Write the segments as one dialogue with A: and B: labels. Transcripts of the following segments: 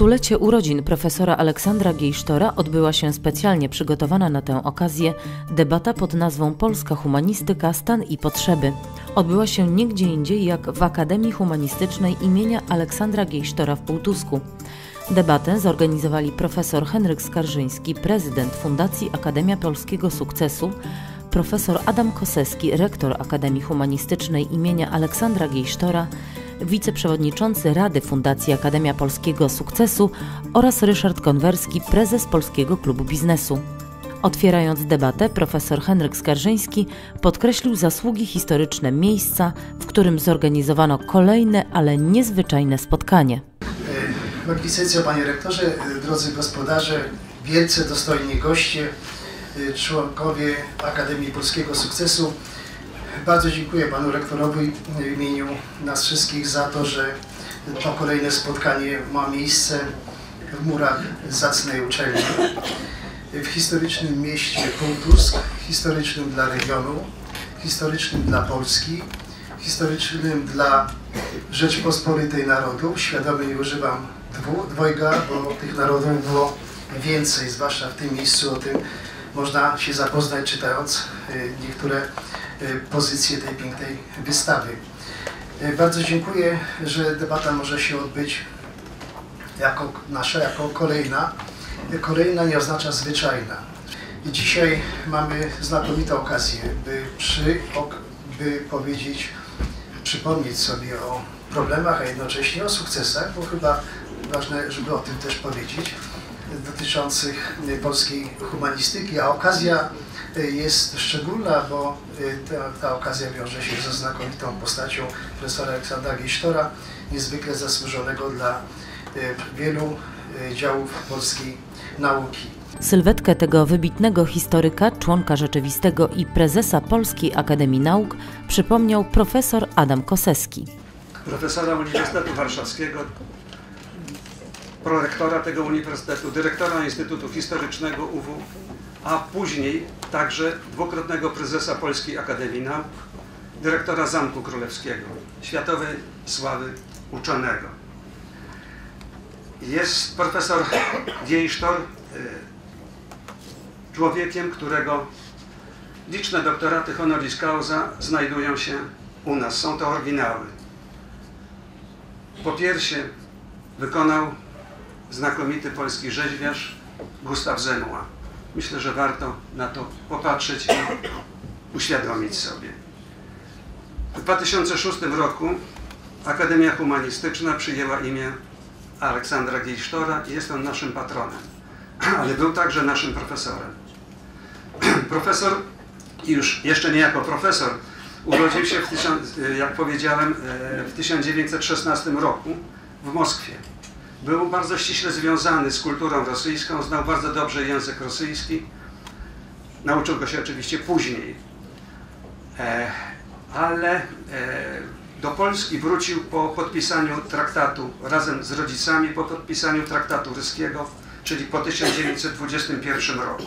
A: stulecie urodzin profesora Aleksandra Gejsztora odbyła się specjalnie przygotowana na tę okazję debata pod nazwą Polska humanistyka – stan i potrzeby. Odbyła się nigdzie indziej jak w Akademii Humanistycznej imienia Aleksandra Gejsztora w Półtusku. Debatę zorganizowali profesor Henryk Skarżyński, prezydent Fundacji Akademia Polskiego Sukcesu, profesor Adam Koseski, rektor Akademii Humanistycznej imienia Aleksandra Gejsztora, wiceprzewodniczący Rady Fundacji Akademia Polskiego Sukcesu oraz Ryszard Konwerski, prezes Polskiego Klubu Biznesu. Otwierając debatę, profesor Henryk Skarżyński podkreślił zasługi historyczne miejsca, w którym zorganizowano kolejne, ale niezwyczajne spotkanie.
B: Magnificencjo, panie rektorze, drodzy gospodarze, wielce dostojni goście, członkowie Akademii Polskiego Sukcesu. Bardzo dziękuję panu rektorowi w imieniu nas wszystkich za to, że to kolejne spotkanie ma miejsce w murach zacnej uczelni. W historycznym mieście Półtusk, historycznym dla regionu, historycznym dla Polski, historycznym dla Rzeczpospolitej Narodów. Świadomie nie używam dwojga, bo tych narodów było więcej, zwłaszcza w tym miejscu. O tym można się zapoznać, czytając niektóre pozycje tej pięknej wystawy. Bardzo dziękuję, że debata może się odbyć jako nasza, jako kolejna. Kolejna nie oznacza zwyczajna. I dzisiaj mamy znakomitą okazję, by powiedzieć, przypomnieć sobie o problemach, a jednocześnie o sukcesach, bo chyba ważne, żeby o tym też powiedzieć, dotyczących polskiej humanistyki, a okazja jest szczególna, bo ta okazja wiąże się ze znakomitą postacią profesora Aleksandra Gejsztora, niezwykle zasłużonego dla wielu działów polskiej nauki.
A: Sylwetkę tego wybitnego historyka, członka rzeczywistego i prezesa Polskiej Akademii Nauk przypomniał profesor Adam Koseski.
C: Profesora Uniwersytetu Warszawskiego, prorektora tego uniwersytetu, dyrektora Instytutu Historycznego UW, a później także dwukrotnego prezesa Polskiej Akademii Nauk, dyrektora Zamku Królewskiego, światowej sławy uczonego. Jest profesor Gejsztor człowiekiem, którego liczne doktoraty honoris causa znajdują się u nas. Są to oryginały. Po piersie wykonał znakomity polski rzeźbiarz Gustaw Zemła. Myślę, że warto na to popatrzeć i uświadomić sobie. W 2006 roku Akademia Humanistyczna przyjęła imię Aleksandra Gejsztora i jest on naszym patronem, ale był także naszym profesorem. Profesor, jeszcze nie jako profesor, urodził się, jak powiedziałem, w 1916 roku w Moskwie. Był bardzo ściśle związany z kulturą rosyjską, znał bardzo dobrze język rosyjski. Nauczył go się oczywiście później, ale do Polski wrócił po podpisaniu traktatu, razem z rodzicami, po podpisaniu traktatu ryskiego, czyli po 1921 roku.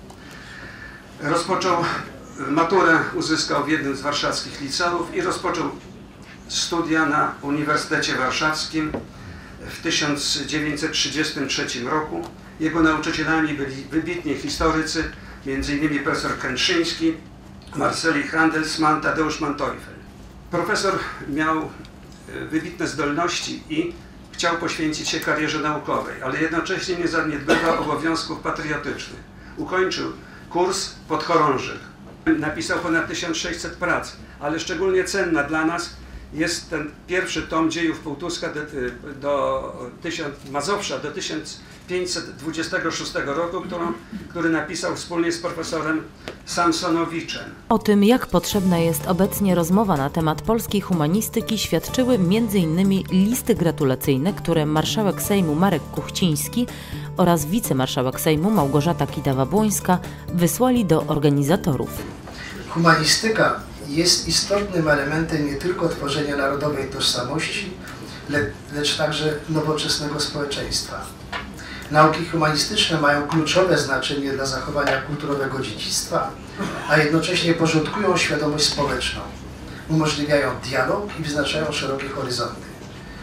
C: Maturę uzyskał w jednym z warszawskich liceów i rozpoczął studia na Uniwersytecie Warszawskim w 1933 roku. Jego nauczycielami byli wybitni historycy, m.in. profesor Kętrzyński, Marceli Handelsman, Tadeusz Manteuffel. Profesor miał wybitne zdolności i chciał poświęcić się karierze naukowej, ale jednocześnie nie zaniedbywał obowiązków patriotycznych. Ukończył kurs podchorążych. Napisał ponad 1600 prac, ale szczególnie cenna dla nas jest ten pierwszy tom dziejów Półtuska do Mazowsza do 1526 roku, który napisał wspólnie z profesorem Samsonowiczem.
A: O tym, jak potrzebna jest obecnie rozmowa na temat polskiej humanistyki, świadczyły m.in. listy gratulacyjne, które marszałek Sejmu Marek Kuchciński oraz wicemarszałek Sejmu Małgorzata Kidawa-Błońska wysłali do organizatorów.
B: Humanistyka jest istotnym elementem nie tylko tworzenia narodowej tożsamości, lecz także nowoczesnego społeczeństwa. Nauki humanistyczne mają kluczowe znaczenie dla zachowania kulturowego dziedzictwa, a jednocześnie porządkują świadomość społeczną, umożliwiają dialog i wyznaczają szerokie horyzonty.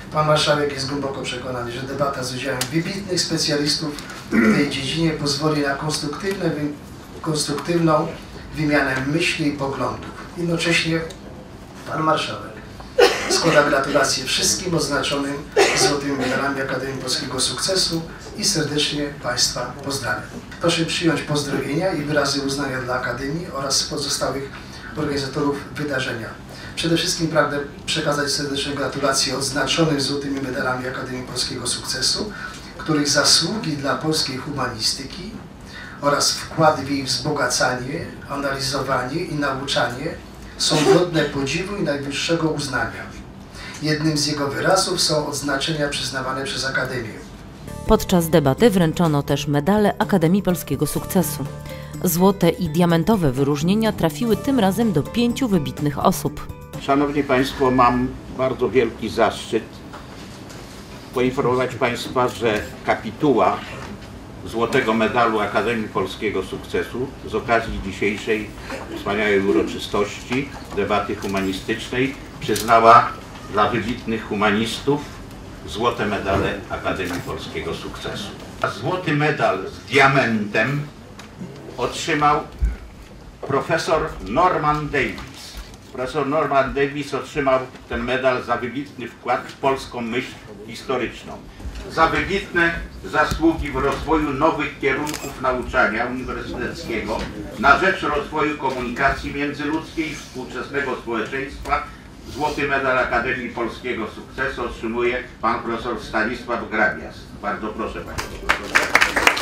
B: Pan marszałek jest głęboko przekonany, że debata z udziałem wybitnych specjalistów w tej dziedzinie pozwoli na konstruktywną wymianę myśli i poglądów. Jednocześnie pan marszałek składa gratulacje wszystkim odznaczonym złotymi medalami Akademii Polskiego Sukcesu i serdecznie Państwa pozdrawiam. Proszę przyjąć pozdrowienia i wyrazy uznania dla Akademii oraz pozostałych organizatorów wydarzenia. Przede wszystkim pragnę przekazać serdeczne gratulacje odznaczonym złotymi medalami Akademii Polskiego Sukcesu, których zasługi dla polskiej humanistyki oraz wkład w jej wzbogacanie, analizowanie i nauczanie są godne podziwu i najwyższego uznania. Jednym z jego wyrazów są odznaczenia przyznawane przez Akademię.
A: Podczas debaty wręczono też medale Akademii Polskiego Sukcesu. Złote i diamentowe wyróżnienia trafiły tym razem do 5 wybitnych osób.
D: Szanowni Państwo, mam bardzo wielki zaszczyt poinformować Państwa, że kapituła Złotego Medalu Akademii Polskiego Sukcesu z okazji dzisiejszej wspaniałej uroczystości debaty humanistycznej przyznała dla wybitnych humanistów złote medale Akademii Polskiego Sukcesu. A złoty medal z diamentem otrzymał profesor Norman Davies. Profesor Norman Davies otrzymał ten medal za wybitny wkład w polską myśl historyczną. Za wybitne zasługi w rozwoju nowych kierunków nauczania uniwersyteckiego na rzecz rozwoju komunikacji międzyludzkiej i współczesnego społeczeństwa złoty medal Akademii Polskiego Sukcesu otrzymuje pan profesor Stanisław Grabias. Bardzo proszę panie profesorze.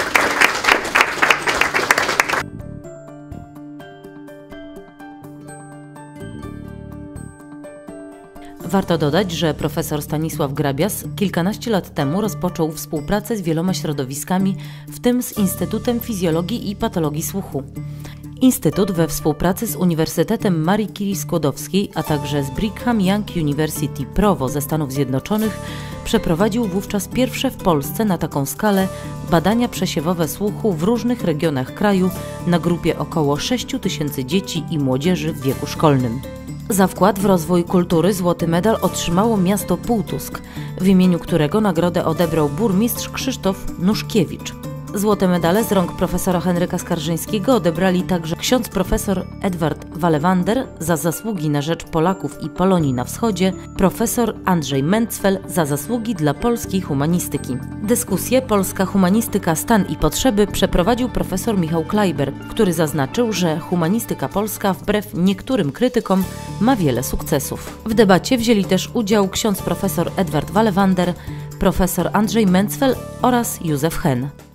A: Warto dodać, że profesor Stanisław Grabias kilkanaście lat temu rozpoczął współpracę z wieloma środowiskami, w tym z Instytutem Fizjologii i Patologii Słuchu. Instytut we współpracy z Uniwersytetem Marii Curie Skłodowskiej, a także z Brigham Young University Provo ze Stanów Zjednoczonych przeprowadził wówczas pierwsze w Polsce na taką skalę badania przesiewowe słuchu w różnych regionach kraju na grupie około 6 000 dzieci i młodzieży w wieku szkolnym. Za wkład w rozwój kultury złoty medal otrzymało miasto Półtusk, w imieniu którego nagrodę odebrał burmistrz Krzysztof Nuszkiewicz. Złote medale z rąk profesora Henryka Skarżyńskiego odebrali także ksiądz profesor Edward Wallewander za zasługi na rzecz Polaków i Polonii na Wschodzie, profesor Andrzej Mencfel za zasługi dla polskiej humanistyki. Dyskusję Polska humanistyka, stan i potrzeby przeprowadził profesor Michał Klajber, który zaznaczył, że humanistyka polska wbrew niektórym krytykom ma wiele sukcesów. W debacie wzięli też udział ksiądz profesor Edward Wallewander, profesor Andrzej Mencfel oraz Józef Hen.